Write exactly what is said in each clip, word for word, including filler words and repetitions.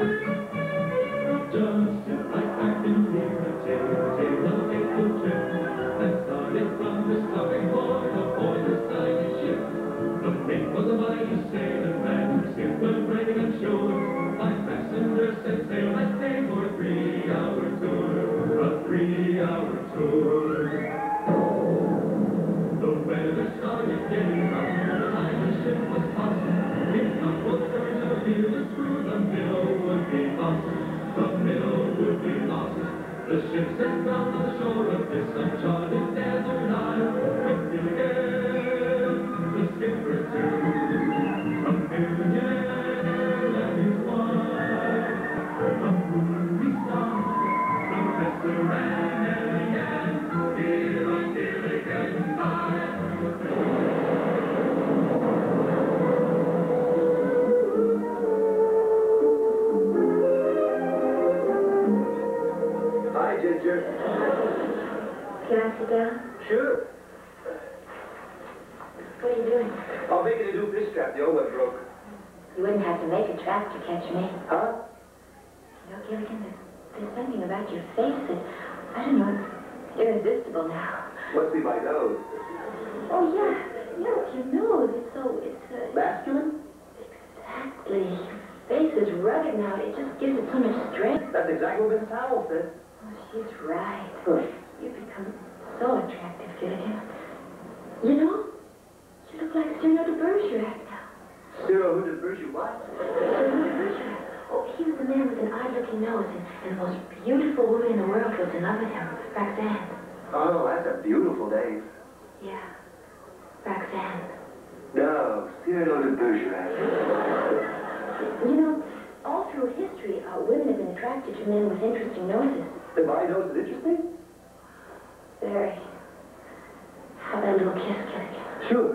Just sit right back and hear a tale, a tale of a fateful trip that started from the stopping port aboard the tiny ship. The mate was a mighty sailor man whose skills were brave and sure. Five passengers set sail that day for a three-hour tour, a three-hour tour. The weather started getting rough, the time the ship was tossed. If not both turns to feel the screw, the middle would be lost. The middle would be lost. The ship set down on the shore of this uncharted desert isle. With Gilligan, the skipper too, a millionaire and his wife, a movie star, Professor and Marianne, here on Gilligan's Isle. Hi, Ginger. Can I sit down? Sure. What are you doing? I'm making a new fish trap. The old one broke. You wouldn't have to make a trap to catch me. Huh? You know, Gilligan, there's, there's something about your face that, I don't know, it's irresistible now. Must be my nose. Oh, yeah. Yeah, it's your nose. It's so, it's, uh... Masculine? Exactly. Your face is rugged now. It just gives it so much strength. That's exactly what Miss Howell said. Oh, she's right. Huh. You've become so attractive, Gilligan. You know, you look like Cyrano de Bergerac now. Cyrano who did Bergerac what? Cyrano de Bergerac. Oh, he was the man with an odd-looking nose, and, and the most beautiful woman in the world was in love with him, Roxanne. Oh, that's a beautiful name. Yeah, Roxanne. No, Cyrano de Bergerac. You know, all through history, uh, women have been attracted to men with interesting noses. And my nose is interesting? Very. How about a little kiss, Gilligan? Sure.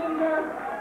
And, uh,